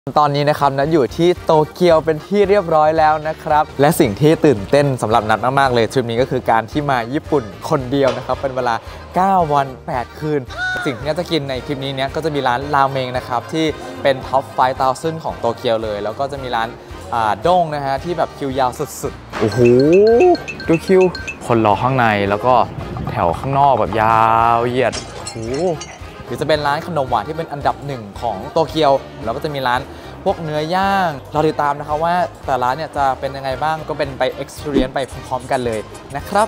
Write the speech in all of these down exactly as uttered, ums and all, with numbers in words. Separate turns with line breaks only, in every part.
ตอนนี้นะครับนัดอยู่ที่โตเกียวเป็นที่เรียบร้อยแล้วนะครับและสิ่งที่ตื่นเต้นสำหรับนัดมากๆเลยทริปนี้ก็คือการที่มาญี่ปุ่นคนเดียวนะครับเป็นเวลาเก้าวันแปดคืนสิ่งที่นัดจะกินในคลิปนี้เนี้ยก็จะมีร้านราเมงนะครับที่เป็นท็อปไฟว์ พันของโตเกียวเลยแล้วก็จะมีร้านด้งนะฮะที่แบบคิวยาวสุดๆโอ้โหดูคิวคนรอข้างในแล้วก็แถวข้างนอกแบบยาวเหยียดโอ้โหหรือจะเป็นร้านขนมหวานที่เป็นอันดับหนึ่งของโตเกียวแล้วก็จะมีร้านพวกเนื้อย่างเราติดตามนะครับว่าแต่ร้านเนี่ยจะเป็นยังไงบ้างก็เป็นไป experience ไปพร้อมๆกันเลยนะครับ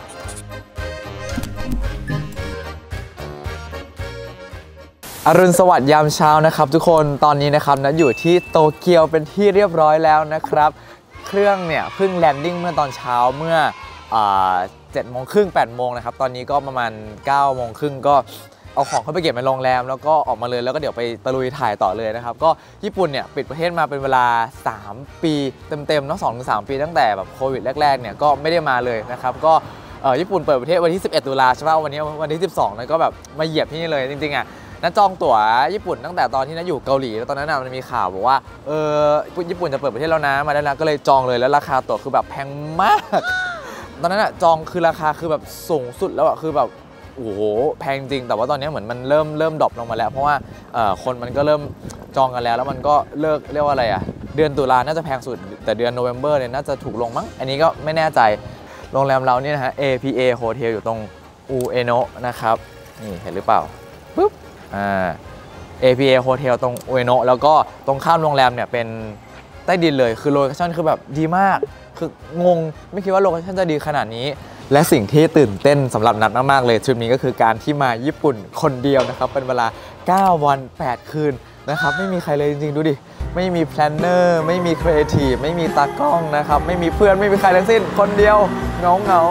อรุณสวัสดิ์ยามเช้านะครับทุกคนตอนนี้นะครับนัดอยู่ที่โตเกียวเป็นที่เรียบร้อยแล้วนะครับเครื่องเนี่ยเพิ่งแลนดิ้งเมื่อตอนเช้าเมื่อเจ็ดโมงครึ่งแปดโมงนะครับตอนนี้ก็ประมาณเก้าโมงครึ่งก็เอาของเข้าไปเก็บในโรงแรมแล้วก็ออกมาเลยแล้วก็เดี๋ยวไปตะลุยถ่ายต่อเลยนะครับก็ญี่ปุ่นเนี่ยปิดประเทศมาเป็นเวลาสามปีเต็มๆเนาะ สองถึงสาม ปีตั้งแต่แบบโควิดแรกๆเนี่ยก็ไม่ได้มาเลยนะครับก็ญี่ปุ่นเปิดประเทศวันที่สิบเอ็ดตุลาใช่ป่ะวันนี้วันที่สิบสองเนี่ยก็แบบมาเหยียบที่นี่เลยจริงๆอ่ะนัดจองตั๋วญี่ปุ่นตั้งแต่ตอนที่นัดอยู่เกาหลีแล้วตอนนั้นมันมีข่าวบอกว่าเออญี่ปุ่นจะเปิดประเทศแล้วนะมาได้แล้วก็เลยจองเลยแล้วราคาตั๋วคือแบบแพงมากตอนนั้นอ่ะจองคือราคาคือแบบสูงสุดแล้วอ่ะคือแบบโอ้โหแพงจริงแต่ว่าตอนนี้เหมือนมันเริ่มเริ่มดรอปลงมาแล้วเพราะว่าคนมันก็เริ่มจองกันแล้วแล้วมันก็เลิกเรียกว่าอะไรอ่ะเดือนตุลาน่าจะแพงสุดแต่เดือนโนเวมเบอร์เนี่ยน่าจะถูกลงมั้งอันนี้ก็ไม่แน่ใจโรงแรมเราเนี่ยนะฮะ เอ พี เอ Hotel อยู่ตรงอุเอโนะนะครับนี่เห็นหรือเปล่าปุ๊บอ่า เอ พี เอ Hotel ตรงอุเอโนะแล้วก็ตรงข้ามโรงแรมเนี่ยเป็นใต้ดินเลยคือโลเคชั่นคือแบบดีมากคืองงไม่คิดว่าโลเคชั่นจะดีขนาดนี้และสิ่งที่ตื่นเต้นสำหรับนัดมากๆเลยทริปนี้ก็คือการที่มาญี่ปุ่นคนเดียวนะครับเป็นเวลาเก้าวันแปดคืนนะครับไม่มีใครเลยจริงๆดูดิไม่มีแพลนเนอร์ไม่มีครีเอทีฟไม่มีตากล้องนะครับไม่มีเพื่อนไม่มีใครทั้งสิ้นคนเดียวเงาเงา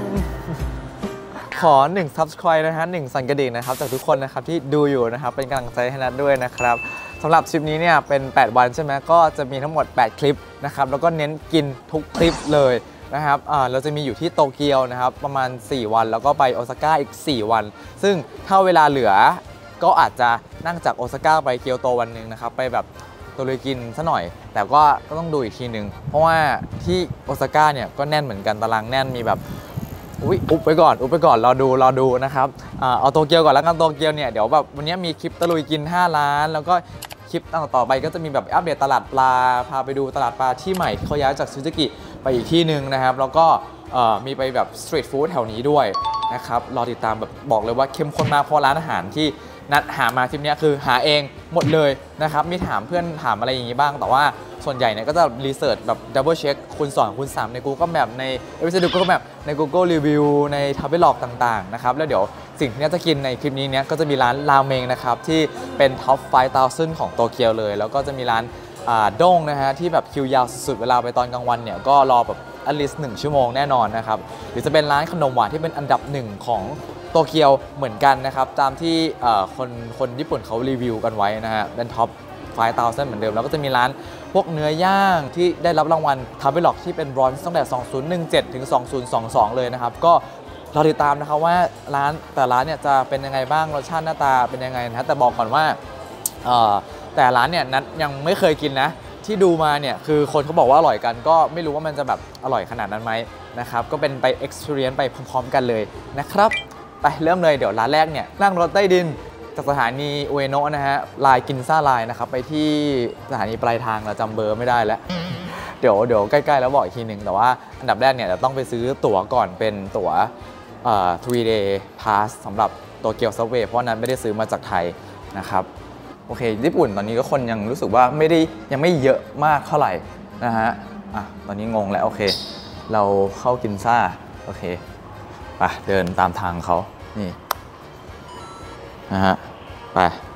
ขอหนึ่ง Subscribe นะฮะหนึ่งสั่นกระดิ่งนะครับจากทุกคนนะครับที่ดูอยู่นะครับเป็นกำลังใจให้นัดด้วยนะครับสำหรับทริปนี้เนี่ยเป็นแปดวันใช่ไหมก็จะมีทั้งหมดแปดคลิปนะครับแล้วก็เน้นกินทุกคลิปเลยนะครับเราจะมีอยู่ที่โตเกียวนะครับประมาณสี่วันแล้วก็ไปโอซาก้าอีกสี่วันซึ่งถ้าเวลาเหลือก็อาจจะนั่งจากโอซาก้าไปเกียวโตวันหนึ่งนะครับไปแบบตะลุยกินซะหน่อยแต่ก็ก็ต้องดูอีกทีหนึ่งเพราะว่าที่โอซาก้าเนี่ยก็แน่นเหมือนกันตารางแน่นมีแบบอุ๊ยอุบไปก่อนอุบไปก่อนรอดูรอดูนะครับเอาโตเกียวก่อนแล้วกันโตเกียวเนี่ยเดี๋ยวแบบวันนี้มีคลิปตะลุยกินห้าร้านแล้วก็คลิปต่อไปก็จะมีแบบอัปเดตตลาดปลาพาไปดูตลาดปลาที่ใหม่ที่เขาย้ายจากซูซูกิไปอีกที่หนึ่งนะครับแล้วก็มีไปแบบสตรีทฟู้ดแถวนี้ด้วยนะครับรอติดตามแบบบอกเลยว่าเข้มข้นมากเพราะร้านอาหารที่นัดหามาทริปนี้คือหาเองหมดเลยนะครับมีถามเพื่อนถามอะไรอย่างนี้บ้างแต่ว่าส่วนใหญ่เนี่ยก็จะรีเสิร์ชแบบดับเบิลเช็คคูณสองคูณสามใน Google Map ในเว็บไซต์ Google Map ใน Google Review ใน Travelog ต่างๆนะครับแล้วเดี๋ยวสิ่งที่จะกินในคลิปนี้เนี่ยก็จะมีร้านราเมงนะครับที่เป็นท็อปไฟว์ พันของโตเกียวเลยแล้วก็จะมีร้านด้งนะฮะที่แบบคิวยาวสุดเวลาไปตอนกลางวันเนี่ยก็รอแบบat leastหนึ่งชั่วโมงแน่นอนนะครับหรือจะเป็นร้านขนมหวานที่เป็นอันดับหนึ่งของโตเกียวเหมือนกันนะครับตามที่คนคนญี่ปุ่นเขารีวิวกันไว้นะฮะเป็นท็อปไฟว์ พันเหมือนเดิมแล้วก็จะมีร้านพวกเนื้อย่างที่ได้รับรางวัลทาเวล็อกที่เป็นบรอนซ์ตั้งแต่สองพันสิบเจ็ดถึงสองพันยี่สิบสองเลยนะครับก็เราติดตามนะครับว่าร้านแต่ร้านเนี่ยจะเป็นยังไงบ้างรสชาติหน้าตาเป็นยังไงนะแต่บอกก่อนว่าแต่ร้านเนี่ยนัดยังไม่เคยกินนะที่ดูมาเนี่ยคือคนเขาบอกว่าอร่อยกันก็ไม่รู้ว่ามันจะแบบอร่อยขนาดนั้นไหมนะครับก็เป็นไป experience ไปพร้อมๆกันเลยนะครับไปเริ่มเลยเดี๋ยวร้านแรกเนี่ยนั่งรถใต้ดินจากสถานีอุเอโนะนะฮะลายกินซ่าลายนะครับไปที่สถานีปลายทางเราจำเบอร์ไม่ได้แล้วเดี๋ยวเดี๋ยวใกล้ๆแล้วบอกอีกทีหนึ่งแต่ว่าอันดับแรกเนี่ยเราต้องไปซื้อตั๋วก่อนเป็นตั๋วเอ่อ three day pass สำหรับโตเกียวซับเวย์เพราะนั้นไม่ได้ซื้อมาจากไทยนะครับโอเคญี่ปุ่นตอนนี้ก็คนยังรู้สึกว่าไม่ได้ยังไม่เยอะมากเท่าไหร่นะฮะอ่ะตอนนี้งงแล้วโอเคเราเข้ากินซ่าโอเคไปเดินตามทางเขานี่นะฮะไป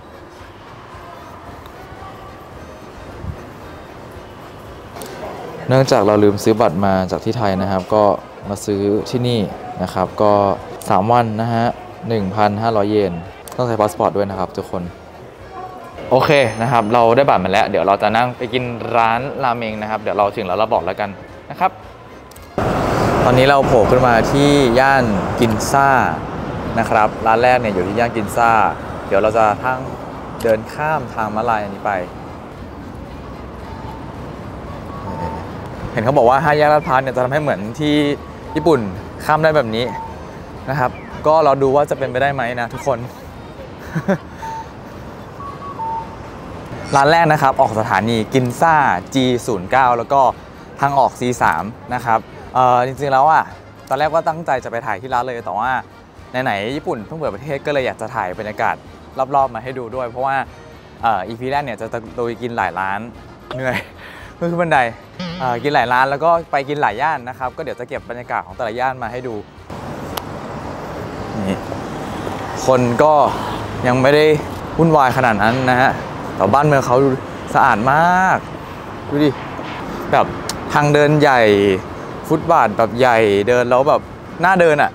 เนื่องจากเราลืมซื้อบัตรมาจากที่ไทยนะครับก็มาซื้อที่นี่นะครับก็สามวันนะฮะ หนึ่งพันห้าร้อย เยนต้องใช้พาสปอร์ตด้วยนะครับทุกคนโอเคนะครับเราได้บัตรมาแล้วเดี๋ยวเราจะนั่งไปกินร้านราเมงนะครับเดี๋ยวเราถึงแล้วเราบอกแล้วกันนะครับตอนนี้เราโผล่ขึ้นมาที่ย่านกินซ่านะครับร้านแรกเนี่ยอยู่ที่ย่านกินซ่าเดี๋ยวเราจะทั้งเดินข้ามทางม้าลายอันนี้ไปเห็นเขาบอกว่าห้าแยกลาดพร้าวเนี่ยจะทำให้เหมือนที่ญี่ปุ่นข้ามได้แบบนี้นะครับก็เราดูว่าจะเป็นไปได้ไหมนะทุกคน ร้านแรกนะครับออกสถานีกินซ่า จี ศูนย์เก้า แล้วก็ทางออก ซี สาม นะครับเอ่อจริงๆแล้วอ่ะตอนแรกว่าตั้งใจจะไปถ่ายที่ร้านเลยแต่ว่าไหนๆญี่ปุ่นเพิ่งเปิดประเทศก็เลยอยากจะถ่ายบรรยากาศรอบๆมาให้ดูด้วยเพราะว่าเอ่อ อี พี แรกเนี่ยจะตะลุยกินหลายร้านเหนื่อยเพื่อขึ้นบันไดเอ่อกินหลายร้านแล้วก็ไปกินหลายย่านนะครับก็เดี๋ยวจะเก็บบรรยากาศของแต่ละย่านมาให้ดูนี่คนก็ยังไม่ได้วุ่นวายขนาดนั้นนะฮะแต่บ้านเมืองเขาดูสะอาดมากดูดิแบบทางเดินใหญ่ฟุตบาทแบบใหญ่เดินแล้วแบบน่าเดินอ่ะ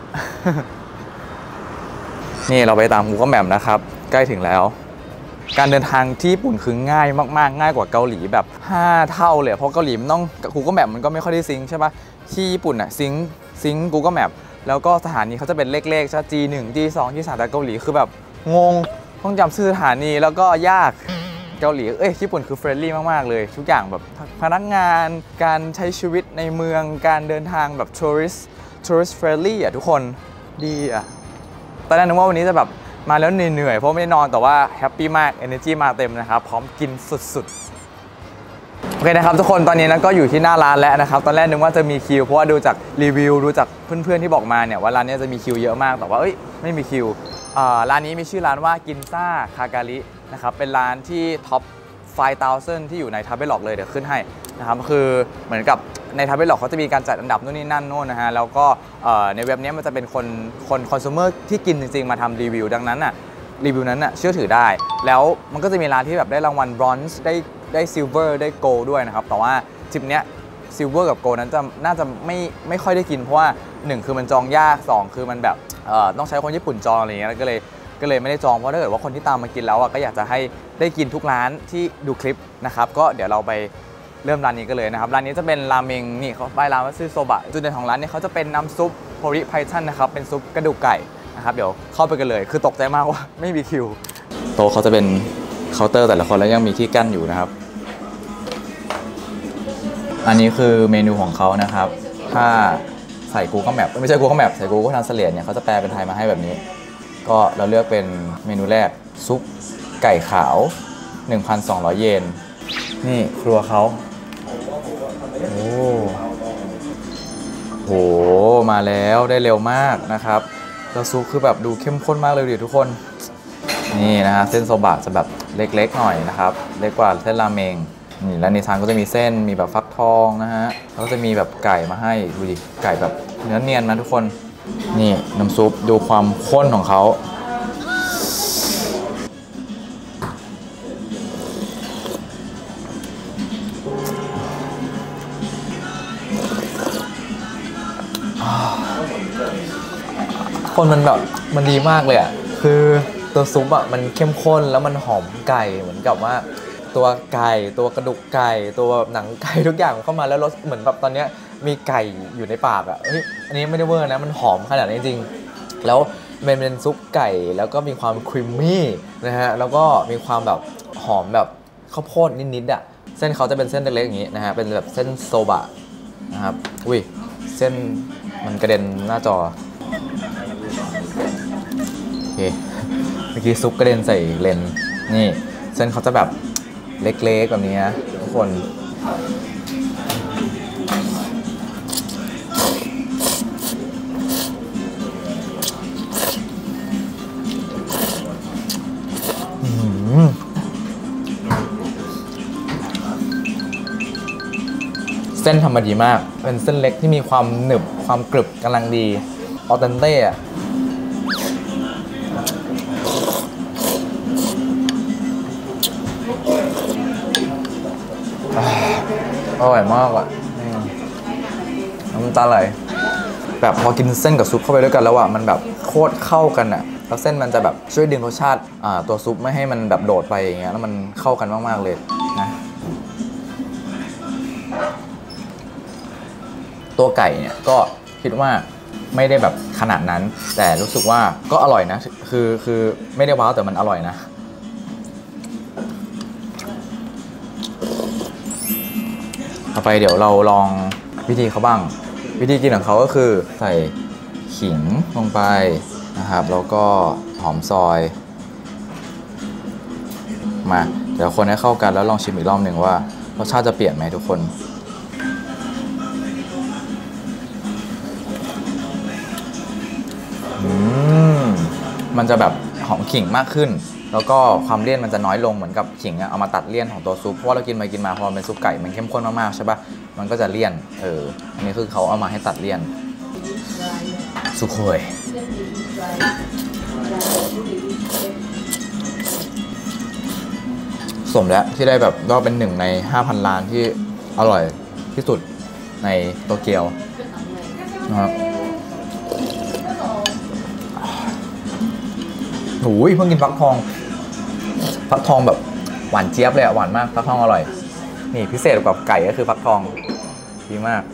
นี่เราไปตาม Google Map นะครับใกล้ถึงแล้วการเดินทางที่ญี่ปุ่นคือง่ายมากๆง่ายกว่าเกาหลีแบบห้าเท่าเลยเพราะเกาหลีมันต้อง Google Map มันก็ไม่ค่อยได้ซิงค์ใช่ปะที่ญี่ปุ่นอ่ะซิงค์ซิงค์ Google Map แล้วก็สถานีเขาจะเป็นเลขๆใช่ จี หนึ่ง จี สอง จี สาม แต่เกาหลีคือแบบงงต้องจำชื่อสถานีแล้วก็ยากเกาหลีเอ้ยญี่ปุ่นคือเฟรนลี่มากๆเลยทุกอย่างแบบพนักงานการใช้ชีวิตในเมืองการเดินทางแบบทัวริสต์ทัวริสต์เฟรนลี่อ่ะทุกคนดีอ่ะตอนแรกนึกว่าวันนี้จะแบบมาแล้วเหนื่อยๆเพราะไม่ได้นอนแต่ว่าแฮปปี้มาก Energy มาเต็มนะครับพร้อมกินสุดๆโอเคนะครับทุกคนตอนนี้นะก็อยู่ที่หน้าร้านแล้วนะครับตอนแรกนึกว่าจะมีคิวเพราะว่าดูจากรีวิวดูจากเพื่อนๆที่บอกมาเนี่ยว่าร้านนี้จะมีคิวเยอะมากแต่ว่าเอ้ยไม่มีคิวร้านนี้มีชื่อร้านว่ากินซ่าคาการินะครับเป็นร้านที่ท็อปไฟว์ thousand ที่อยู่ในทาเบล็อกเลยเดี๋ยวขึ้นให้นะครับคือเหมือนกับในทาเบล็อกเขาจะมีการจัดอันดับนู่นนี่นั่นโน่นนะฮะแล้วก็ในเว็บนี้มันจะเป็นคนคนคอน sumer ที่กินจริงๆมาทำรีวิวดังนั้นอ่ะรีวิวนั้นอ่ะเชื่อถือได้แล้วมันก็จะมีร้านที่แบบได้รางวัลบรอนซ์ได้ได้ซิลเวอร์ได้โกลด้วยนะครับแต่ว่าจิปเนี้ยซิลเวอร์กับโกลนั้นจะน่าจะไม่ไม่ค่อยได้กินเพราะว่าหนึ่งคือมันจองยากสองคือมันแบบต้องใช้คนญี่ปุ่นจองอะไรอย่างเงี้ยก็เลยก็เลยไม่ได้จองเพราะถ้าเกิดว่าคนที่ตามมากินแล้วอ่ะก็อยากจะให้ได้กินทุกร้านที่ดูคลิปนะครับก็เดี๋ยวเราไปเริ่มร้านนี้กันเลยนะครับร้านนี้จะเป็นราเมงนี่เขาป้ายร้านว่าชื่อโซบะจุดเด่นของร้านนี้เขาจะเป็นน้ำซุปโฮริไพทันนะครับเป็นซุปกระดูกไก่นะครับเดี๋ยวเข้าไปกันเลยคือตกใจมากว่าไม่มีคิวโต๊ะเขาจะเป็นเคาน์เตอร์แต่ละคนแล้วยังมีที่กั้นอยู่นะครับอันนี้คือเมนูของเขานะครับถ้าใส่ Google Map ไม่ใช่ Google Map ใส่ Google Translate เนี่ยเขาจะแปลเป็นไทยมาให้แบบนี้ก็เราเลือกเป็นเมนูแรกซุปไก่ขาว หนึ่งพันสองร้อย เยนนี่ครัวเขาโอ้โหมาแล้วได้เร็วมากนะครับแล้วซุปคือแบบดูเข้มข้นมากเลยดิทุกคนนี่นะฮะเส้นโซบะจะแบบเล็กๆหน่อยนะครับเล็กกว่าเส้นราเมงนี่แล้วในชามก็จะมีเส้นมีแบบฟักทองนะฮะแล้วก็จะมีแบบไก่มาให้ดูดิไก่แบบเนื้อเนียนนะทุกคนนี่น้ำซุปดูความข้นของเขาคนมันแบบมันดีมากเลยอ่ะคือตัวซุปอ่ะมันเข้มข้นแล้วมันหอมไก่เหมือนกับว่าตัวไก่ตัวกระดูกไก่ตัวหนังไก่ทุกอย่างเข้ามาแล้วรสเหมือนแบบตอนนี้มีไก่อยู่ในปากอ่ะเฮ้ยอันนี้ไม่ได้เวอร์นะมันหอมขนาดนี้จริงแล้วมันเป็นซุปไก่แล้วก็มีความครีมมี่นะฮะแล้วก็มีความแบบหอมแบบข้าวโพดนิดๆอ่ะเส้นเขาจะเป็นเส้นเล็กๆอย่างนี้นะฮะเป็นแบบเส้นโซบะนะครับอุ้ยเส้นมันกระเด็นหน้าจอโอเคเมื่อกี้ซุปกระเด็นใส่เลนนี่เส้นเขาจะแบบเล็กๆแบบนี้นะทุกคนเส้นทำมาดีมากเป็นเส้นเล็กที่มีความหนึบความกรึบกำลังดีออเทนเต้อะอร่อยมากอ่ะน้ำตาไหลแบบพอกินเส้นกับซุปเข้าไปด้วยกันแล้วอ่ะมันแบบโคตรเข้ากันอ่ะแล้วเส้นมันจะแบบช่วยดึงรสชาติอ่าตัวซุปไม่ให้มันแบบโดดไปอย่างเงี้ยแล้วมันเข้ากันมากๆเลยนะตัวไก่เนี่ยก็คิดว่าไม่ได้แบบขนาดนั้นแต่รู้สึกว่าก็อร่อยนะคือคือไม่ได้ว้าวแต่มันอร่อยนะ
ต่อไปเดี๋ยวเราลองวิธีเขาบ้างวิธีกินของเขาก็คือใส่ขิงลงไปนะครับแล้วก็หอมซอยมาเดี๋ยวคนให้เข้ากันแล้วลองชิมอีกรอบหนึ่งว่ารสชาติจะเปลี่ยนไหมทุกคนอืมมันจะแบบหอมขิงมากขึ้นแล้วก็ความเลี่ยนมันจะน้อยลงเหมือนกับขิงเอามาตัดเลี่ยนของตัวซุปเพราะว่าเรากินไปกินมาพอเป็นซุปไก่มันเข้มข้นมากๆใช่ปะมันก็จะเลี่ยนเอออันนี้คือเขาเอามาให้ตัดเลี่ยนสุโขยสมแล้วที่ได้แบบก็เป็นหนึ่งใน ห้าพัน ร้านที่อร่อยที่สุดในโตเกียวนะครับโอ้ยเพิ่งกินฟักทองฟักทองแบบหวานเจี๊ยบเลยอะหวานมากฟักทองอร่อยนี่พิเศษกว่าไก่ก็คือฟักทองดีมาก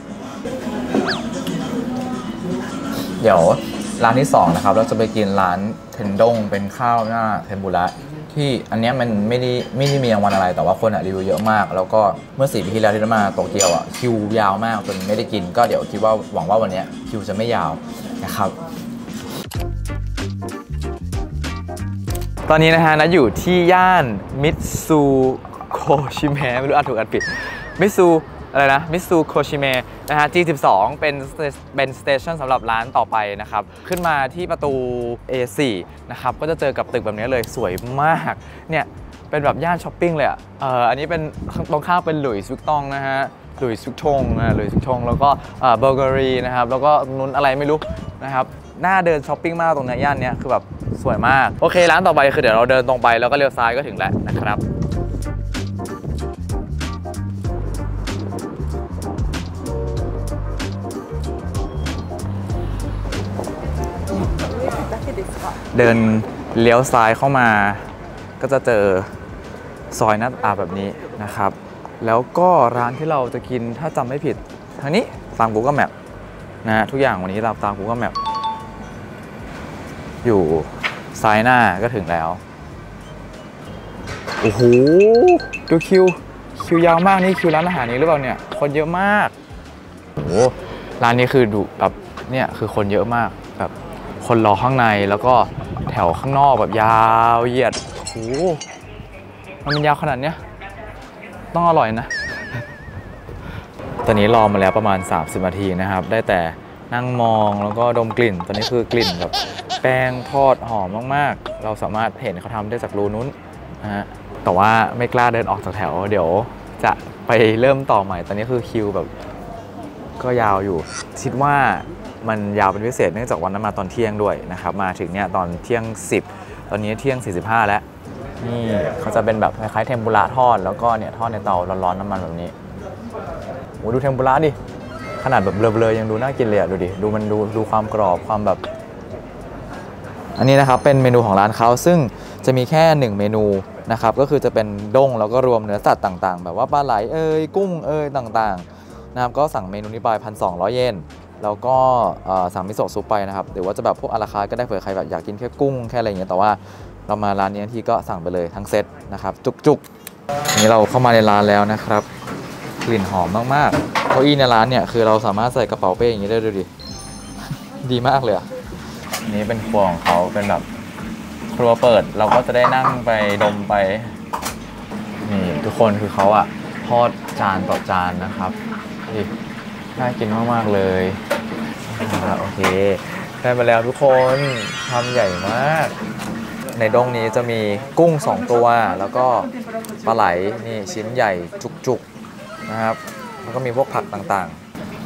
เดี๋ยวร้านที่สองนะครับเราจะไปกินร้านเทนดงเป็นข้าวหน้าเทมปุระที่อันนี้มันไม่ได้ไม่ได้มีรางวัลอะไรแต่ว่าคนอะรีวิวเยอะมากแล้วก็เมื่อสี่ปีที่แล้วที่เรามาโตเกียวอะคิวยาวมากจนไม่ได้กินก็เดี๋ยวคิดว่าหวังว่าวันนี้คิวจะไม่ยาวนะครับ
ตอนนี้นะฮะนัดอยู่ที่ย่านมิตซูโคชิเมะไม่รู้อ่านถูกอ่านผิดมิตซูอะไรนะมิตซูโคชิเมะนะฮะ จี สิบสอง เป็นเป็นสเตชันสำหรับร้านต่อไปนะครับขึ้นมาที่ประตู เอ โฟร์ นะครับก็จะเจอกับตึกแบบนี้เลยสวยมากเนี่ยเป็นแบบย่านช้อปปิ้งเลยอ่ะเอ่ออันนี้เป็นตรงข้ามเป็นหลุยส์วิกตองนะฮะหลุยส์วิกตองนะหลุยส์วิกตองแล้วก็เอ่อเบลการีนะครับแล้วก็นุ้นอะไรไม่รู้นะครับน่าเดินช้อปปิ้งมากตรงนี้ย่านนี้คือแบบสวยมากโอเคร้านต่อไปคือเดี๋ยวเราเดินตรงไปแล้วก็เลี้ยวซ้ายก็ถึงแล้วนะครับเดินเลี้ยวซ้ายเข้ามาก็จะเจอซอยหน้าตาแบบนี้นะครับแล้วก็ร้านที่เราจะกินถ้าจำไม่ผิดทางนี้ตาม Google Map นะฮะทุกอย่างวันนี้เราตาม Google Map อยู่ซ้ายหน้าก็ถึงแล้วโอ้โหดูคิวคิวยาวมากนี่คิวร้านอาหารนี้หรือเปล่าเนี่ยคนเยอะมากโอ้โหร้านนี้คือดูแบบเนี่ยคือคนเยอะมากแบบคนรอข้างในแล้วก็แถวข้างนอกแบบยาวเหยียดโอ้โหมันเป็นยาวขนาดเนี้ยต้องอร่อยนะตอนนี้รอมาแล้วประมาณสามสิบนาทีนะครับได้แต่นั่งมองแล้วก็ดมกลิ่นตอนนี้คือกลิ่นแบบแป้งทอดหอมมากๆเราสามารถเห็นเขาทำได้จากรูนู้นนะฮะแต่ว่าไม่กล้าเดินออกจากแถวเดี๋ยวจะไปเริ่มต่อใหม่ตอนนี้คือคิวแบบก็ยาวอยู่คิดว่ามันยาวเป็นพิเศษเนื่องจากวันนั้นมาตอนเที่ยงด้วยนะครับมาถึงเนี่ยตอนเที่ยงสิบตอนนี้เที่ยงสี่สิบห้าแล้วนี่เขาจะเป็นแบบคล้ายๆเทมปุระทอดแล้วก็เนี่ยทอดในเตาร้อนๆน้ำมันแบบนี้โอ้ดูเทมปุระดิขนาดแบบเบลอๆยังดูน่ากินเลยอ่ะดูดิดูมันดูดูความกรอบความแบบอันนี้นะครับเป็นเมนูของร้านเขาซึ่งจะมีแค่หนึ่งเมนูนะครับก็คือจะเป็นด้งแล้วก็รวมเนื้อสัตว์ต่างๆแบบว่าปลาไหลเอ้ยกุ้งเอ้ยต่างๆนะครับก็สั่งเมนูนี้ไป หนึ่งพันสองร้อย เยนแล้วก็สั่งมิโซะซุปไปนะครับหรือว่าจะแบบพวกอาราคาร์ทก็ได้เผื่อใครแบบอยากกินแค่กุ้งแค่อะไรอย่างเงี้ยแต่ว่าเรามาร้านนี้ที่ก็สั่งไปเลยทั้งเซตนะครับจุกๆนี่เราเข้ามาในร้านแล้วนะครับกลิ่นหอมมากๆเก้าอี้ในร้านเนี่ยคือเราสามารถใส่กระเป๋าเป้อย่างนี้ได้ด้วยดิ ดีมากเลยอ่ะนี่เป็นครัวของเขาเป็นแบบครัวเปิดเราก็จะได้นั่งไปดมไปนี่ทุกคนคือเขาอ่ะทอดจานต่อจานนะครับนี่น่ากินมากๆเลยโอเคได้มาแล้วทุกคนทำใหญ่มากในด้งนี้จะมีกุ้งสองตัวแล้วก็ปลาไหลนี่ชิ้นใหญ่จุกๆนะครับแล้วก็มีพวกผักต่าง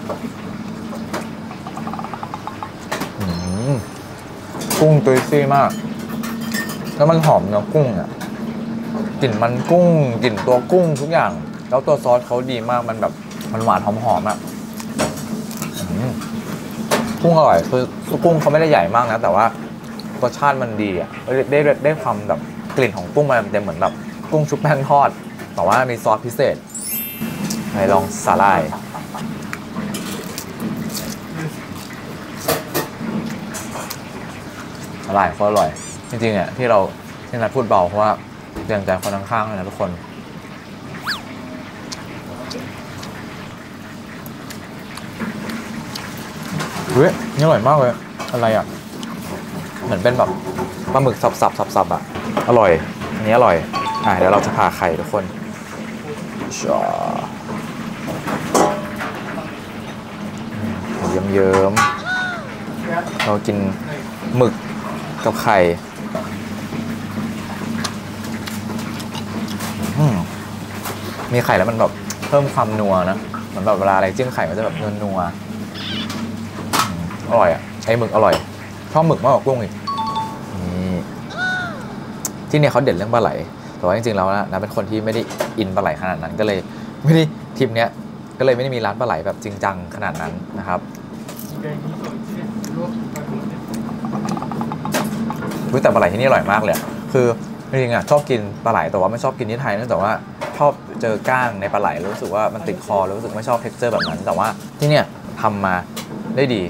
ๆกุ้งตุยซี่มากแล้วมันหอมเนื้อกุ้งอ่ะกลิ่นมันกุ้งกลิ่นตัวกุ้งทุกอย่างแล้วตัวซอสเขาดีมากมันแบบมันหวานหอมๆอ่ะกุ้งอร่อยคือกุ้งเขาไม่ได้ใหญ่มากนะแต่ว่ารสชาติมันดีอ่ะได้ได้ได้ความแบบกลิ่นของกุ้งมันจะเหมือนแบบกุ้งชุบแป้งทอดแต่ว่ามีซอสพิเศษไหนลองสาหร่ายสาหร่ายก็อร่อยจริงๆเนี่ยที่เราที่นัดพูดเบาเพราะว่าเกรงใจคนข้างๆเลยนะทุกคน
เฮ้ยนี่อร่อยมากเลยอะไรอ่ะเหมือนเป็นแบบปลาหมึกสับสับสับสับอ่ะอร่อยอันนี้อร่อยอ่ะเดี๋ยวเราจะผ่าไข่ทุกคนชอเยิ้มเยิ้มเรากินหมึกกับไข่มีไข่แล้วมันแบบเพิ่มความนัวนะเหมือนแบบเวลาอะไรจิ้มไข่มันจะแบบนัวนัวอร่อยอ่ะไอหมึกอร่อยชอบหมึกมากกว่ากุ้งอีกนี่ที่เนี่ยเขาเด่นเรื่องปลาไหลแต่ว่าจริงๆแล้วนะนะเป็นคนที่ไม่ได้อินปลาไหลขนาดนั้นก็เลยไม่ได้ทริปเนี้ยก็เลยไม่ได้มีร้านปลาไหลแบบจริงจังขนาดนั้นนะครับแต่ปลาไหลที่นี่อร่อยมากเลยคือจริงๆอ่ะชอบกินปลาไหลแต่ว่าไม่ชอบกินที่ไทยเนื่องจากว่าชอบเจอก้างในปลาไหลรู้สึกว่ามันติดคอรู้สึกไม่ชอบเท็กเจอร์แบบนั้นแต่ว่าที่เนี่ยทำมาได้ดี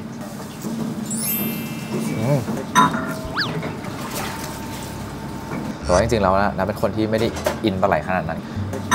แต่ว่าจริงๆแล้วนะนะเป็นคนที่ไม่ได้อินปลาไหลขนาดนั้น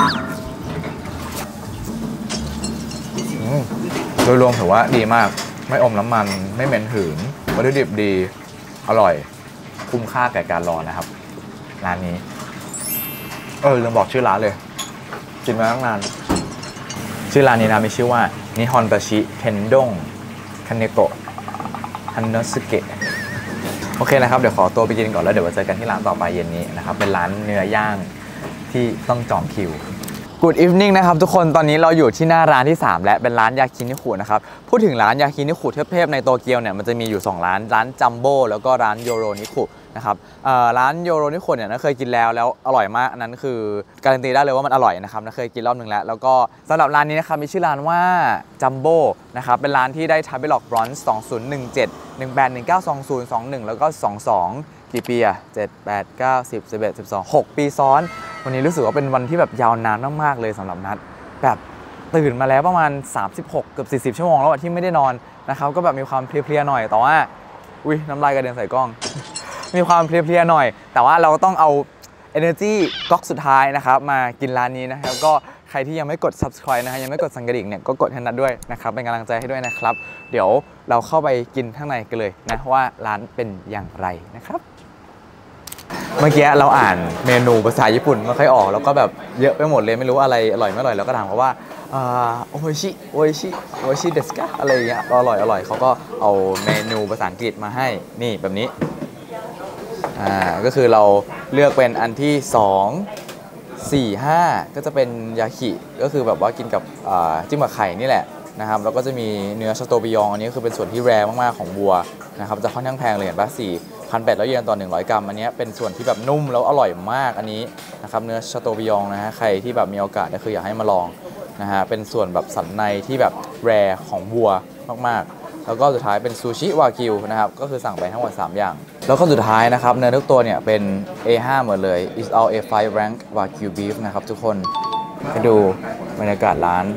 โดยรวมถือว่าดีมากไม่อมน้ำมันไม่เหม็นหืนวัตถุดิบดีอร่อยคุ้มค่าแก่การรอนะครับร้านนี้เออลืมบอกชื่อร้านเลยกินมาตั้งนานชื่อร้านนี้นะมีชื่อว่านิฮอนตาชิเทนดงคาเนโกะฮันโนสึเกะโอเคนะครับเดี๋ยวขอตัวไปกินก่อนแล้วเดี๋ยวมาเจอกันที่ร้านต่อไปเย็นนี้นะครับเป็นร้านเนื้อย่างที่ต้องจองคิว Good evening นะครับทุกคนตอนนี้เราอยู่ที่หน้าร้านที่สามและเป็นร้านยาคินิคุนะครับพูดถึงร้านยาคินิคุเทพๆในโตเกียวเนี่ยมันจะมีอยู่สองร้านร้านจัมโบ้แล้วก็ร้านโยโรนิคุนะครับร้านโยโรนิคุเนี่ยนะเคยกินแล้วแล้วอร่อยมากอันนั้นคือการันตีได้เลยว่ามันอร่อยนะครับนะเคยกินรอบหนึ่งแล้วแล้วก็สำหรับร้านนี้นะครับมีชื่อร้านว่าจัมโบ้นะครับเป็นร้านที่ได้ทับเบิลล็อกบรอนซ์สองพันสิบเจ็ด หนึ่งแปด หนึ่งเก้า สองศูนย์ สองหนึ่งแล้วก็สองสองกี่ปีอะเจ็ด แปด เก้า สิบ สิบเอ็ด สิบสอง หกปีซ้อนวันนี้รู้สึกว่าเป็นวันที่แบบยาวนานมากๆเลยสำหรับนัดแบบตื่นมาแล้วประมาณสามสิบหกเกือบสี่สิบชั่วโมงแล้วที่ไม่ได้นอนนะครับก็แบบมีความเพลียๆหน่อยแต่ว่าอุ้ยน้ำลายกระเด็นใส่กล้อง มีความเพลียๆหน่อยแต่ว่าเราต้องเอา energy ก๊อกสุดท้ายนะครับมากินร้านนี้นะครับก็ใครที่ยังไม่กด subscribe นะฮะยังไม่กดสั่นกระดิ่งเนี่ยก็กดให้นัดด้วยนะครับเป็นกำลังใจให้ด้วยนะครับเดี๋ยวเราเข้าไปกินข้างในกันเลยนะว่าร้านเป็นอย่างไรนะครับเมื่อกี้เราอ่านเมนูภาษาญี่ปุ่นไม่ค่อยออกแล้วก็แบบเยอะไปหมดเลยไม่รู้อะไรอร่อยไม่อร่อยแล้วก็ถามเขาว่าโออิชิโออิชิโออิชิเดสกะอะไรอย่างเงี้ยอร่อยอร่อยเขาก็เอาเมนูภาษาอังกฤษมาให้นี่แบบนี้อ่าก็คือเราเลือกเป็นอันที่สอง สี่ ห้าก็จะเป็นยากิก็คือแบบว่ากินกับจิ้มกับไข่นี่แหละนะครับแล้วก็จะมีเนื้อชาโตบิยองอันนี้คือเป็นส่วนที่แรร์มากๆของวัวนะครับจะค่อนข้างแพงเลยเห็นป่ะสี่พันแปดร้อยเยนต่อหนึ่งร้อยกรัมอันนี้เป็นส่วนที่แบบนุ่มแล้วอร่อยมากอันนี้นะครับเนื้อชาโตบิยองนะฮะใครที่แบบมีโอกาสก็คืออยากให้มาลองนะฮะเป็นส่วนแบบสันในที่แบบแรร์ของวัวมากๆแล้วก็สุดท้ายเป็นซูชิวากิวนะครับก็คือสั่งไปทั้งหมดสามอย่างแล้วก็สุดท้ายนะครับเนื้อทุกตัวเนี่ยเป็น เอ ห้า หมดเลย is all เอ ไฟว์ rank wagyu beef นะครับทุกคนไปดูบรรยากาศร้าน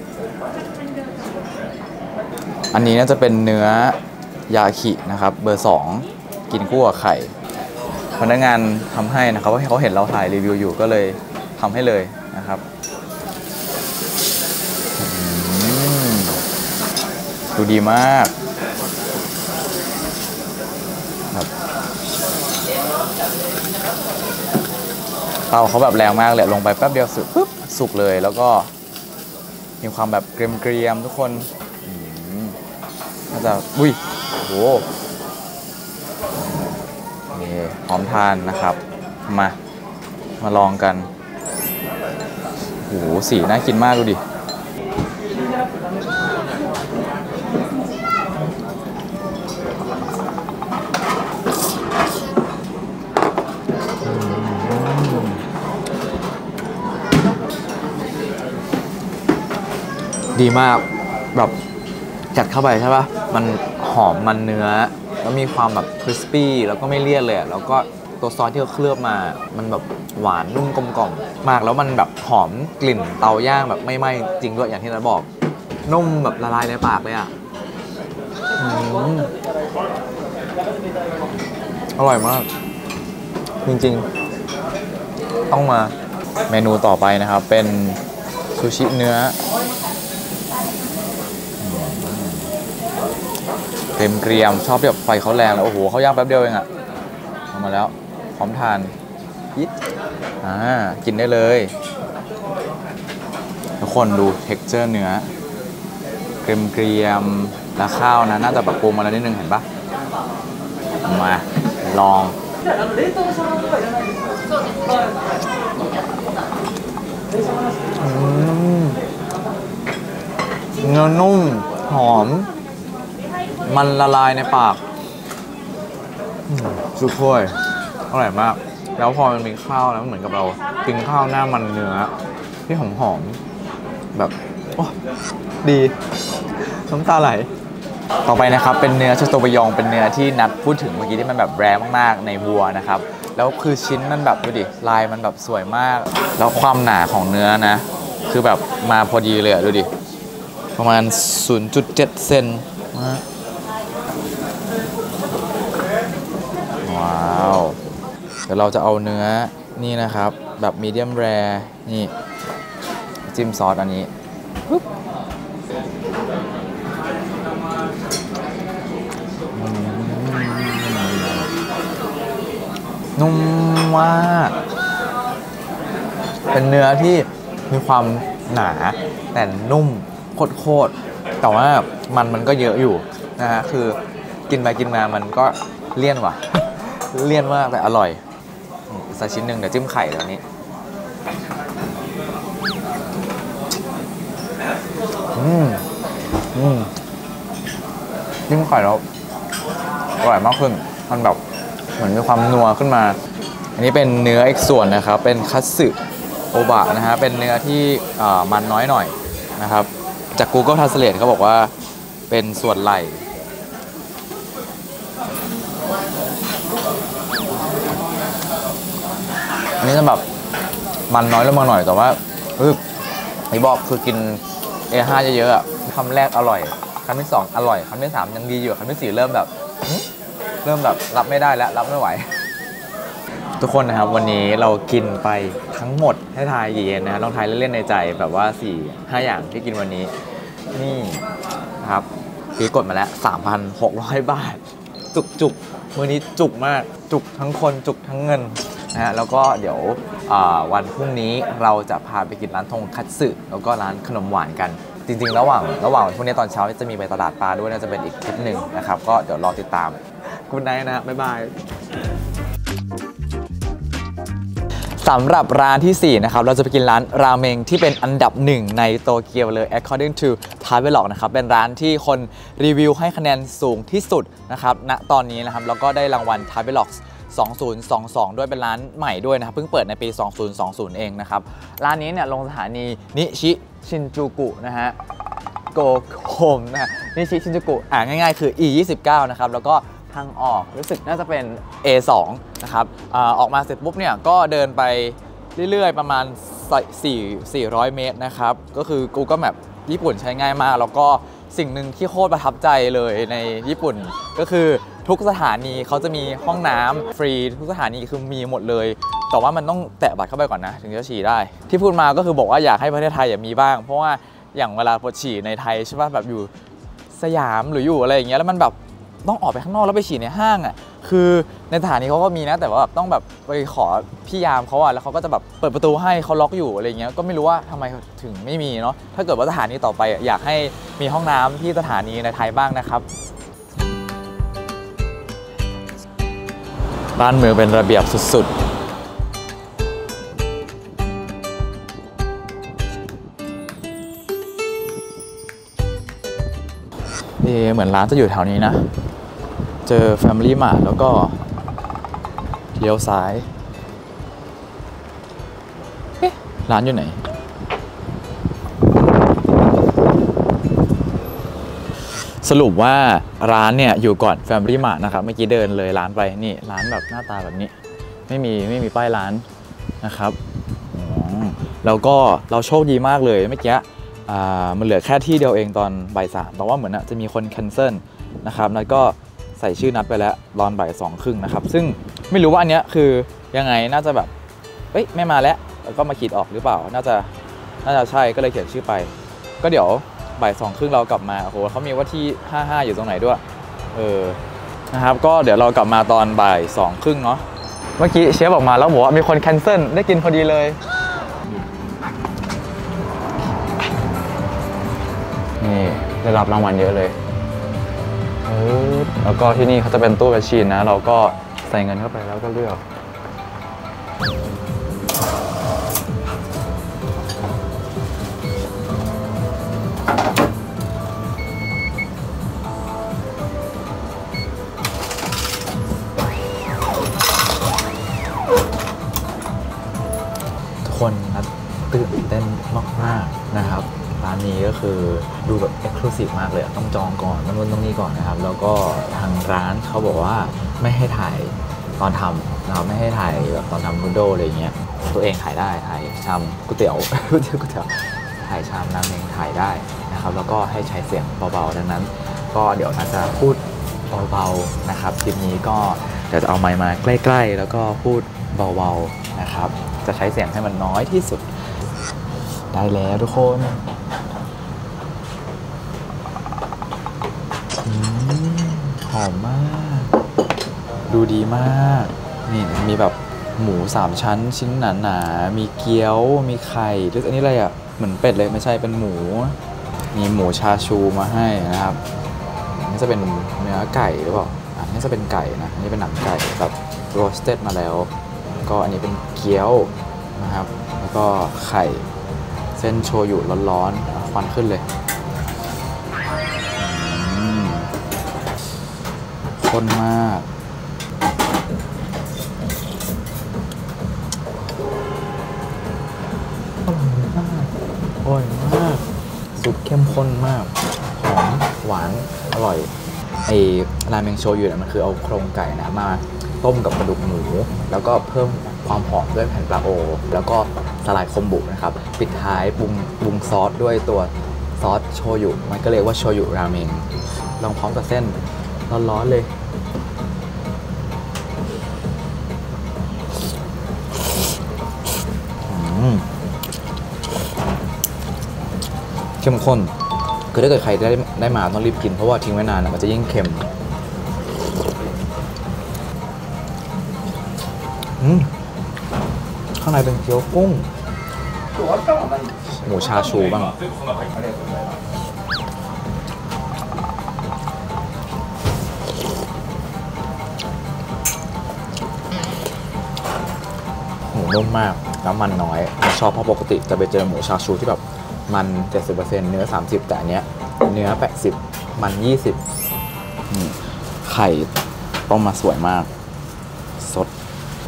อันนี้น่าจะเป็นเนื้อยากินะครับเบอร์สองกินคู่กับไข่พนักงานทำให้นะครับว่าเขาเห็นเราถ่ายรีวิวอยู่ก็เลยทำให้เลยนะครับดูดีมากครับเตาเขาแบบแรงมากเลยลงไปแป๊บเดียวสุกปุ๊บสุกเลยแล้วก็มีความแบบเกรียมๆทุกคนน่าจะอุ้ยโหนี่หอมทานนะครับมามาลองกันโหสีน่ากินมากดูดิดีมากแบบกัดเข้าไปใช่ปะมันหอมมันเนื้อแล้วมีความแบบคริสปี้แล้วก็ไม่เลี่ยนเลยแล้วก็ตัวซอสที่เขาเคลือบมามันแบบหวานนุ่มกลมกล่อมมากแล้วมันแบบหอมกลิ่นเตาย่างแบบไม่ไหม้จริงด้วยอย่างที่นัทบอกนุ่มแบบละลายในปากเลยอ่ะอร่อยมากจริงๆต้องมาเมนูต่อไปนะครับเป็นซูชิเนื้อเกรียมเกรียมชอบแบบไฟเขาแรงแล้วโอ้โหเขาย่างแป๊บเดียวเองอะออกมาแล้วพร้อมทานยิดอ่ากินได้เลยทุกคนดูเท็กเจอร์เนื้อเกรียมเกรียมแล้วข้าวนะน่าจะแบบปรุงมาแล้วนิดนึงเห็นปะมาลองเนื้อนุ่มหอมมันละลายในปากสุดถ้วยอร่อยมากแล้วพอมันมีข้าวแล้วเหมือนกับเรากินข้าวหน้ามันเนื้อที่หอมหอมแบบโอ้ดีน้ำตาไหลต่อไปนะครับเป็นเนื้อชาโตบะยองเป็นเนื้อที่นัดพูดถึงเมื่อกี้ที่มันแบบแรร์มากๆในวัวนะครับแล้วคือชิ้นมันแบบดูดิลายมันแบบสวยมากแล้วความหนาของเนื้อนะคือแบบมาพอดีเลยอะดูดิประมาณ ศูนย์จุดเจ็ด เซนนะว้าวเดี๋ยวเราจะเอาเนื้อนี่นะครับแบบมีเดียมแรร์นี่จิ้มซอสอันนี้นุ่มมากเป็นเนื้อที่มีความหนาแต่นุ่มโคตรๆแต่ว่ามันมันก็เยอะอยู่นะฮะคือกินไปกินมามันก็เลี่ยนว่ะ เลี่ยนมากแต่อร่อยใส่ชิ้นหนึ่งเดี๋ยวจิ้มไข่ตอนนี้อืมอืมจิ้มไข่แล้วอร่อยมากขึ้นมันแบบเหมือนมีความนัวขึ้นมาอันนี้เป็นเนื้ออีกส่วนนะครับเป็นคัตสึโอบะนะฮะเป็นเนื้อที่มันน้อยหน่อยนะครับจาก Google Translate เขาบอกว่าเป็นส่วนไหล่อันนี้จะแบบมันน้อยลงมาหน่อยแต่ว่าเฮ้ยไอ้บอกคือกิน เอ ห้า เยอะๆอ่ะคำแรกอร่อยคำที่สองอร่อยคำที่สามยังดีอยู่คำที่สี่เริ่มแบบเริ่มแบบรับไม่ได้แล้วรับไม่ไหวทุกคนนะครับวันนี้เรากินไปทั้งหมดให้ทายกี่เยนนะลองทายเล่นๆในใจแบบว่า สี่ ห้า อย่างที่กินวันนี้นี่ครับพี่กดมาแล้ว สามพันหกร้อย บาทจุกจุกมื้อนี้จุกมากจุกทั้งคนจุกทั้งเงินนะฮะแล้วก็เดี๋ยววันพรุ่งนี้เราจะพาไปกินร้านทงคัตสึแล้วก็ร้านขนมหวานกันจริงๆระหว่างระหว่างพรุ่งนี้ตอนเช้าจะมีไปตลาดปลาด้วยน่าจะเป็นอีกคลิปหนึ่งนะครับก็เดี๋ยวรอติดตามคุณนายนะบ๊ายบายสำหรับร้านที่สี่นะครับเราจะไปกินร้านราเมงที่เป็นอันดับหนึ่งในโตเกียวเลย according to Travelog นะครับเป็นร้านที่คนรีวิวให้คะแนนสูงที่สุดนะครับณตอนนี้นะครับแล้วก็ได้รางวัล Travelog สองพันยี่สิบสองด้วยเป็นร้านใหม่ด้วยนะครับเพิ่งเปิดในปี สองพันยี่สิบ เองนะครับร้านนี้เนี่ยลงสถานีนิชิชินจูกุนะฮะโกโคมนะฮะนิชิชินจูกุอ่าง่ายๆคือ อี ยี่สิบเก้า นะครับแล้วก็ทางออกรู้สึกน่าจะเป็น เอ สอง นะครับอออกมาเสร็จปุ๊บเนี่ยก็เดินไปเรื่อยๆประมาณสี่ร้อยเมตรนะครับก็คือ Google Map ญี่ปุ่นใช้ง่ายมากแล้วก็สิ่งหนึ่งที่โคตรประทับใจเลยในญี่ปุ่นก็คือทุกสถานีเขาจะมีห้องน้ำฟรีทุกสถานีคือมีหมดเลยแต่ว่ามันต้องแตะบัตรเข้าไปก่อนนะถึงจะฉี่ได้ที่พูดมาก็คือบอกว่าอยากให้ประเทศไทยมีบ้างเพราะว่าอย่างเวลาปวดฉี่ในไทยใช่ป่ะแบบอยู่สยามหรืออยู่อะไรอย่างเงี้ยแล้วมันแบบต้องออกไปข้างนอกแล้วไปฉี่ในห้างอ่ะคือในสถานีเขาก็มีนะแต่ว่าแบบต้องแบบไปขอพี่ยามเขาอ่ะแล้วเขาก็จะแบบเปิดประตูให้เขาล็อกอยู่อะไรเงี้ยก็ไม่รู้ว่าทำไมถึงไม่มีเนาะถ้าเกิดว่าสถานีต่อไปอยากให้มีห้องน้ำที่สถานีในไทยบ้างนะครับบ้านเมืองเป็นระเบียบสุดๆนี่เหมือนร้านจะอยู่แถวนี้นะเจอ Family Mart แล้วก็เลี้ยวซ้ายเอ๊ะร้านอยู่ไหนสรุปว่าร้านเนี่ยอยู่ก่อน Family Mart นะครับเมื่อกี้เดินเลยร้านไปนี่ร้านแบบหน้าตาแบบนี้ไม่มีไม่มีป้ายร้านนะครับแล้วก็เราโชคดีมากเลยเมื่อกี้มันเหลือแค่ที่เดียวเองตอนบ่ายสามแต่ว่าเหมือนจะมีคนแคนเซิลนะครับแล้วก็ใส่ชื่อนัดไปแล้วตอนบ่ายสองครึ่งนะครับซึ่งไม่รู้ว่าอันเนี้ยคือยังไงน่าจะแบบเอ้ยไม่มาแล้วแล้วก็มาขีดออกหรือเปล่าน่าจะน่าจะใช่ก็เลยเขียนชื่อไปก็เดี๋ยวบ่ายสองครึ่งเรากลับมาโอ้โหเขามีว่าที่ห้าสิบห้าอยู่ตรงไหนด้วยเออนะครับก็เดี๋ยวเรากลับมาตอนบ่ายสองครึ่งเนาะ
เมื่อกี้เชฟออกมาแล้วบอกว่ามีคนแคนเซิลได้กินพอดีเลยนี่ได้รับรางวัลเยอะเลยเออแล้วก็ที่นี่เขาจะเป็นตู้แมชชีนนะเราก็ใส่เงินเข้าไปแล้วก็เลือกคนนะตื่นเต้นมากๆนะครับร้านนี้ก็คือดูแบบเอ็กซ์คลูซีฟมากเลยต้องจองก่อนต้องนู่นต้องนี่ก่อนนะครับแล้วก็ทางร้านเขาบอกว่าไม่ให้ถ่ายตอนทำนะครับไม่ให้ถ่ายแบบตอนทำนูโดอะไรเงี้ยตัวเองถ่ายได้ถ่ายชามก๋วยเตี๋ยวก๋วยเตี๋ยวก๋วยเตี๋ยวถ่ายชามน้ำเองถ่ายได้นะครับแล้วก็ให้ใช้เสียงเบาๆดังนั้นก็เดี๋ยวน่าจะพูดเบาๆนะครับคลิปนี้ก็เดี๋ยวจะเอาไมค์มาใกล้ๆแล้วก็พูดเบาๆนะครับจะใช้เสียงให้มันน้อยที่สุดได้แล้วทุกคนหอมมากดูดีมากนี่มีแบบหมูสามชั้นชิ้นหนาๆมีเกี๊ยวมีไข่หรืออันนี้อะไรอ่ะเหมือนเป็ดเลยไม่ใช่เป็นหมูมีหมูชาชูมาให้นะครับนี่จะเป็นเนื้อไก่หรือเปล่าอันนี้จะเป็นไก่นะอันนี้เป็นหนังไก่แบบโรสเต็ดมาแล้วก็อันนี้เป็นเกี๊ยวนะครับแล้วก็ไข่เส้นโชยุร้อนๆควันขึ้นเลยข้นมากอร่อยมากอร่อยมากซุปเข้มข้นมากหอมหวานอร่อยไอ้ราเมงโชยุเนี่ยมันคือเอาโครงไก่นะมาต้มกับกระดูกหมูแล้วก็เพิ่มความหอมด้วยแผ่นปลาโอแล้วก็สลายคอมบุนะครับปิดท้ายปรุงปรุงซอสด้วยตัวซอสโชยุมันก็เรียกว่าโชยุราเมงลองพร้อมกับเส้นร้อนๆเลยเข้มข้นคือถ้าเกิดใครได้ได้มาต้องรีบกินเพราะว่าทิ้งไว้นานมันจะยิ่งเค็มข้างในเป็นเกี๊ยวกุ้งหมูชาชูบ้างหมูนุ่มมากน้ำมันน้อยชอบเพราะปกติจะไปเจอหมูชาชูที่แบบมัน เจ็ดสิบเปอร์เซ็นต์ เนื้อ สามสิบ แต่อันเนี้ยเนื้อ แปดสิบ มัน ยี่สิบไข่ต้มมาสวยมากสด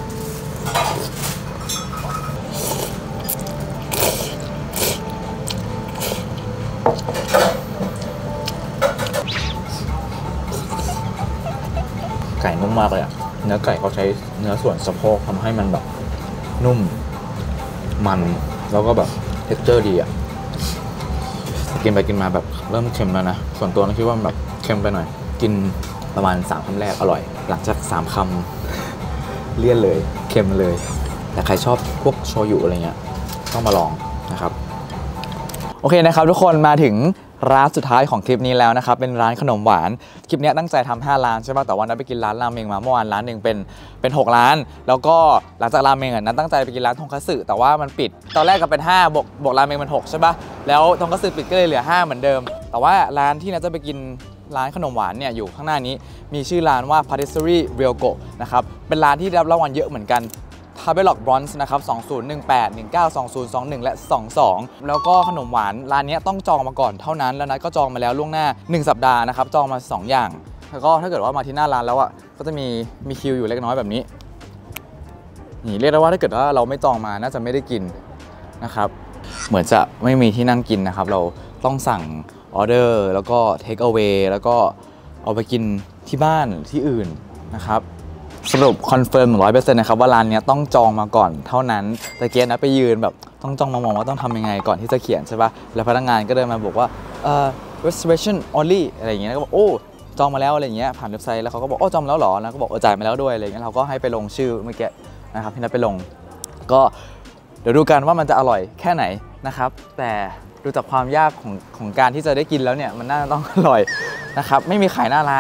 ไก่นุ่มมากเลยอะเนื้อไก่เขาใช้เนื้อส่วนสะโพกทำให้มันแบบนุ่มมันแล้วก็แบบเท็กเจอร์ดีอะกินไปกินมาแบบเริ่มเค็มแล้วนะส่วนตัวนึกว่าแบบเค็มไปหน่อยกินประมาณสามคำแรกอร่อยหลังจากสามคำเลี่ยนเลยเค็มเลยแต่ใครชอบพวกโชยุอะไรเงี้ยต้องมาลองนะครับโอเคนะครับทุกคนมาถึงร้านสุดท้ายของคลิปนี้แล้วนะครับเป็นร้านขนมหวานคลิปนี้ตั้งใจทำห้าร้านใช่ป่ะแต่ว่านัดไปกินร้านราเมงมาเมื่อวานร้านหนึ่งเป็นเป็นหกร้านแล้วก็หลังจากราเมงอ่ะนัดตั้งใจไปกินร้านทงคัตสึแต่ว่ามันปิดตอนแรกก็เป็นห้าบวกบวกราเมงมันหกใช่ป่ะแล้วทงคัตสึปิดก็เลยเหลือห้าเหมือนเดิมแต่ว่าร้านที่นัดจะไปกินร้านขนมหวานเนี่ยอยู่ข้างหน้านี้มีชื่อร้านว่า Patisserie Ryoko นะครับเป็นร้านที่ได้รับรางวัลเยอะเหมือนกันทาเบล็อกบรอนซ์นะครับสองพันสิบแปด หนึ่งเก้า สองศูนย์ สองหนึ่ง และ สองสองแล้วก็ขนมหวานร้านนี้ต้องจองมาก่อนเท่านั้นแล้วนัดก็จองมาแล้วล่วงหน้าหนึ่งสัปดาห์นะครับจองมาสองอย่างแล้วก็ถ้าเกิดว่ามาที่หน้าร้านแล้วอ่ะก็จะมีมีคิวอยู่เล็กน้อยแบบนี้นี่เรียกได้ว่าถ้าเกิดว่าเราไม่จองมาน่าจะไม่ได้กินนะครับเหมือนจะไม่มีที่นั่งกินนะครับเราต้องสั่งออเดอร์แล้วก็เทคเอาเวย์แล้วก็เอาไปกินที่บ้านที่อื่นนะครับสรุปคอนเฟิร์ม หนึ่งร้อยเปอร์เซ็นต์ นะครับว่าร้านนี้ต้องจองมาก่อนเท่านั้นแต่เกียร์นะไปยืนแบบต้องจองมามองว่าต้องทำยังไงก่อนที่จะเขียนใช่ปะแล้วพนักงานก็เดินมาบอกว่าเอ่อ reservation only อะไรอย่างเงี้ยก็บอกโอ้จองมาแล้วอะไรอย่างเงี้ยผ่านเว็บไซต์แล้วเขาก็บอกโอ้จองแล้วหรอแล้วก็บอกเออจ่ายมาแล้วด้วยอะไรอย่างเงี้ยเราก็ให้ไปลงชื่อเมื่อกี้นะครับที่นัดไปลงก็เดี๋ยวดูกันว่ามันจะอร่อยแค่ไหนนะครับแต่ดูจากความยากของของการที่จะได้กินแล้วเนี่ยมันน่าจะต้องอร่อยนะครับไม่มีขายหน้าร้าน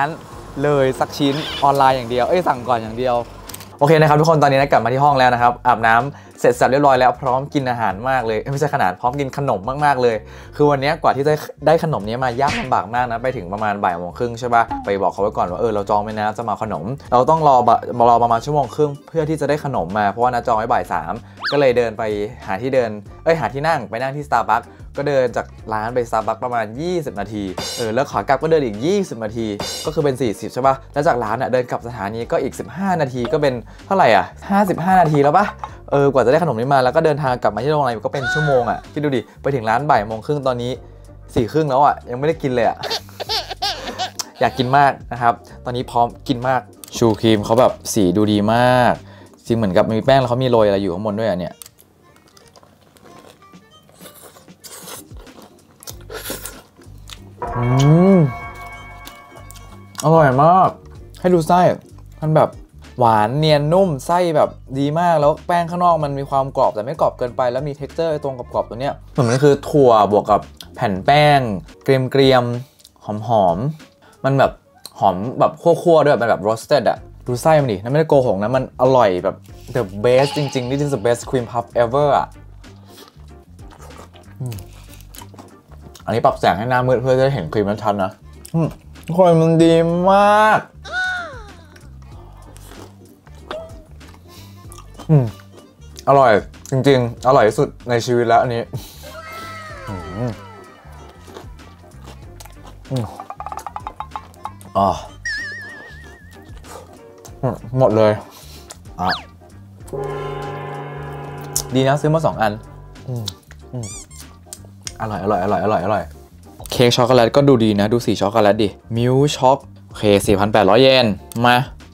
เลยสักชิ้นออนไลน์อย่างเดียวเอ้ยสั่งก่อนอย่างเดียวโอเคนะครับทุกคนตอนนี้นะกลับมาที่ห้องแล้วนะครับอาบน้ำเสร็จสับเรียบร้อยแล้วพร้อมกินอาหารมากเลยไม่ใช่ขนาดพร้อมกินขนมมากๆเลยคือวันนี้กว่าที่จะได้ขนมนี้มายากลำบากมากนะไปถึงประมาณบ่ายโมงครึ่งใช่ป่ะไปบอกเขาไว้ก่อนว่าเออเราจองไว้นะจะมาขนมเราต้องรอรอประมาณชั่วโมงครึ่งเพื่อที่จะได้ขนมมาเพราะว่านะจองไว้บ่ายสามก็เลยเดินไปหาที่เดินเอ้ยหาที่นั่งไปนั่งที่ Starbucks ก็เดินจากร้านไป Starbucks ประมาณยี่สิบนาทีเออแล้วขอกลับก็เดินอีกยี่สิบนาทีก็คือเป็นสี่สิบใช่ป่ะแล้วจากร้านอ่ะเดินกลับสถานีก็อีกสิบห้านาทีก็เป็นเท่าไหร่อ่ะห้าสิบห้านาทีแล้วป่ะเออกว่าจะได้ขนมนี้มาแล้วก็เดินทางกลับมาที่โรงแรมก็เป็นชั่วโมงอ่ะคิดดูดิไปถึงร้านบ่ายโมงครึ่งตอนนี้สี่ครึ่งแล้วอ่ะยังไม่ได้กินเลยอ่ะ อยากกินมากนะครับตอนนี้พร้อมกินมากชูครีมเขาแบบสีดูดีมากจริงเหมือนกับมีแป้งแล้วเขามีโรยอะไรอยู่ข้างบนด้วยอ่ะเนี่ยอืมอร่อยมากให้ดูไส้มันแบบหวานเนียนนุ่มไส้แบบดีมากแล้วแป้งข้างนอกมันมีความกรอบแต่ไม่กรอบเกินไปแล้วมี texture ตรงกรอบๆตัวเนี้ยเหมือนมันคือถั่วบวกกับแผ่นแป้งเกรียมๆหอมๆมันแบบหอมแบบคั่วๆด้วยมันแบบ roasted อะดูไส้มันดินั่นไม่ได้โกหกนะมันอร่อยแบบ the best จริงๆ this is the best cream puff ever อะอันนี้ปรับแสงให้หน้ามืดเพื่อจะเห็นครีมชัดๆนะทุกคนมันดีมากอืมอร่อยจริงๆอร่อยที่สุดในชีวิตแล้วอันนี้อืมอืมอ๋อหมดเลยอ่ะดีนะซื้อมาสองอันอืมอืมอร่อยอร่อยอร่อยอร่อยอร่อยเค้กช็อกโกแลตก็ดูดีนะดูสีช็อกโกแลตดิมิลช็อกโอเค สี่พันแปดร้อย เยนมา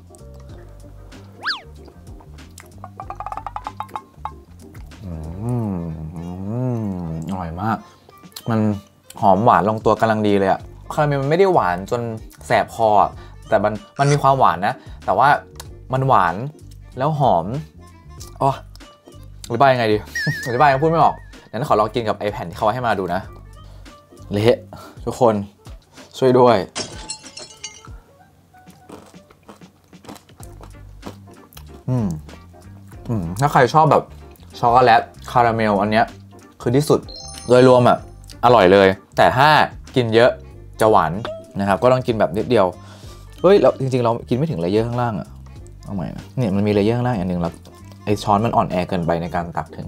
อร่อยมากมันหอมหวานลงตัวกำลังดีเลยอะคาราเมลมันไม่ได้หวานจนแสบคอแต่มันมันมีความหวานนะแต่ว่ามันหวานแล้วหอมอ๋ออธิบายยังไงดี อธิบายยังพูดไม่ออกงั้นขอลองกินกับไอแผ่นที่เขาให้มาดูนะเละทุกคนช่วยด้วยอืมอืมถ้าใครชอบแบบช็อกโกแลตคาราเมลอันเนี้ยคือที่สุดโดยรวมอ่ะอร่อยเลยแต่ถ้ากินเยอะจะหวานนะครับก็ต้องกินแบบนิดเดียวเฮ้ยเราจริงๆเรากินไม่ถึงเลเยอร์ข้างล่างอ่ะเอาใหม่นะเนี่ยมันมีเลเยอร์ข้างล่างอันนึงแล้วไอช้อนมันอ่อนแอเกินไปในการตักถึง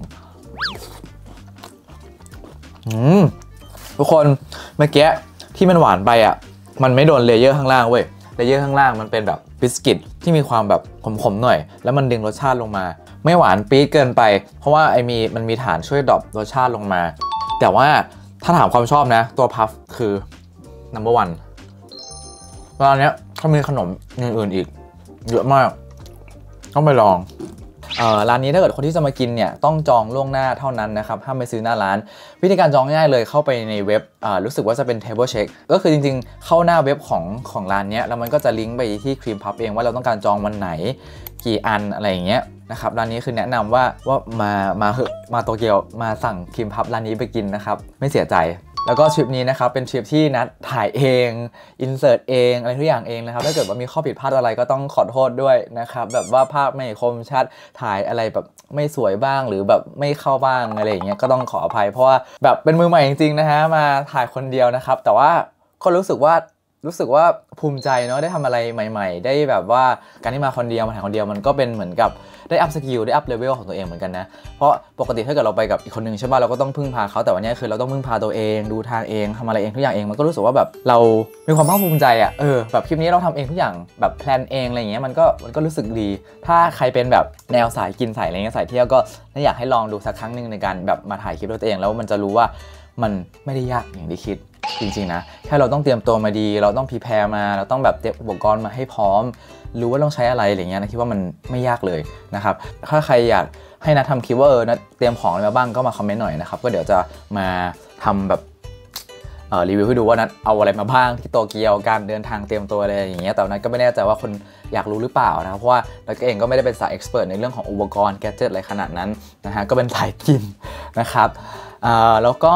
อืมทุกคนเมื่อกี้ที่มันหวานไปอ่ะมันไม่โดนเลเยอร์ข้างล่างเว้ยเลเยอร์ข้างล่างมันเป็นแบบบิสกิตที่มีความแบบขมๆหน่อยแล้วมันดึงรสชาติลงมาไม่หวานปี๊ดเกินไปเพราะว่าไอมีมันมีฐานช่วยดรอปรสชาติลงมาแต่ว่าถ้าถามความชอบนะตัวพัฟคือ นัมเบอร์ วัน ร้านนี้เขามีขนมอื่นๆอีกเยอะมากต้องไปลองเอ่อร้านนี้ถ้าเกิดคนที่จะมากินเนี่ยต้องจองล่วงหน้าเท่านั้นนะครับห้ามไปซื้อหน้าร้านวิธีการจองง่ายเลยเข้าไปในเว็บอ่ารู้สึกว่าจะเป็น Table Check ก็คือจริงๆเข้าหน้าเว็บของของร้านนี้แล้วมันก็จะลิงก์ไปที่ Cream Puff เองว่าเราต้องการจองวันไหนกี่อันอะไรอย่างเงี้ยนะครับร้านนี้คือแนะนำว่าว่ามามาเหอะมาโตเกียวมาสั่ง Cream Puff ร้านนี้ไปกินนะครับไม่เสียใจแล้วก็ทริปนี้นะครับเป็นทริปที่นัดถ่ายเองอินเสิร์ตเองอะไรทุกอย่างเองนะครับถ้าเกิดว่ามีข้อผิดพลาดอะไรก็ต้องขอโทษด้วยนะครับแบบว่าภาพไม่คมชัดถ่ายอะไรแบบไม่สวยบ้างหรือแบบไม่เข้าบ้างอะไรอย่างเงี้ยก็ต้องขออภัยเพราะว่าแบบเป็นมือใหม่จริงๆนะฮะมาถ่ายคนเดียวนะครับแต่ว่าก็รู้สึกว่ารู้สึกว่าภูมิใจเนาะได้ทำอะไรใหม่ๆได้แบบว่าการที่มาคนเดียวมาถ่ายคนเดียวมันก็เป็นเหมือนกับได้อัพสกิลได้อัพเลเวลของตัวเองเหมือนกันนะเพราะปกติถ้าเกิดเราไปกับอีกคนนึงใช่ป่ะเราก็ต้องพึ่งพาเขาแต่วันนี้คือเราต้องพึ่งพาตัวเองดูทางเองทำอะไรเองทุกอย่างเองมันก็รู้สึกว่าแบบเรามีความภาคภูมิใจอ่ะเออแบบคลิปนี้เราทำเองทุกอย่างแบบแพลนเองอะไรอย่างเงี้ยมันก็มันก็รู้สึกดีถ้าใครเป็นแบบแนวสายกินสายอะไรเงี้ยสายเที่ยวก็อยากให้ลองดูสักครั้งนึงในการแบบมาถ่ายคลิปด้วยตัวเองแล้วมันจะรู้ว่ามันไม่ได้ยากอย่างที่คิดจริงๆนะแค่เราต้องเตรียมตัวมาดีเราต้องพรีแพร์มาเราต้องแบบเตรียมอุปกรณ์มาให้พร้อมรู้ว่าต้องใช้อะไรอะไรเงี้ยนะคิดว่ามันไม่ยากเลยนะครับถ้าใครอยากให้นัททำคลิปว่าเออนัทเตรียมของอะไรมาบ้างก็มาคอมเมนต์หน่อยนะครับก็เดี๋ยวจะมาทำแบบเอ่อรีวิวให้ดูว่านัทเอาอะไรมาบ้างที่โตเกียวการเดินทางเตรียมตัวอะไรอย่างเงี้ยแต่นัทก็ไม่แน่ใจว่าคนอยากรู้หรือเปล่านะครับเพราะว่านัทเองก็ไม่ได้เป็นสายเอ็กซ์เพรสในเรื่องของอุปกรณ์แกดเจ็ตอะไรขนาดนั้นนะฮะก็เป็นสายกินนะครับอ่าแล้วก็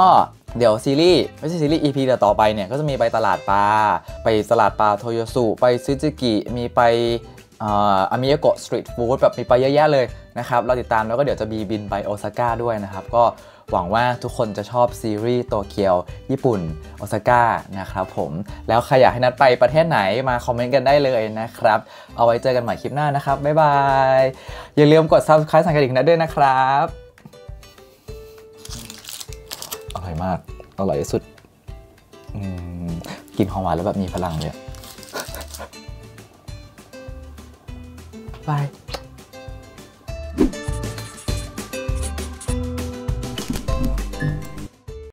เดี๋ยวซีรีส์ไม่ใช่ซีรีส์ อี พี ต่อไปเนี่ยก็จะมีไปตลาดปลาไปตลาดปลาโทโยสุไปซึจิกิมีไปอามิยาโกะสตรีทฟู้ดแบบมีไปเยอะแยะเลยนะครับเราติดตามแล้วก็เดี๋ยวจะมีบินไปโอซาก้าด้วยนะครับก็หวังว่าทุกคนจะชอบซีรีส์โตเกียวญี่ปุ่นโอซาก้านะครับผมแล้วใครอยากให้นัดไปประเทศไหนมาคอมเมนต์กันได้เลยนะครับเอาไว้เจอกันใหม่คลิปหน้านะครับบ๊ายบายอย่าลืมกด ซับสไครบ์ สั่นกระดิ่งนัดด้วยนะครับอร่อยมากอร่อยที่สุดกินของหวานแล้วแบบมีพลังเลยบาย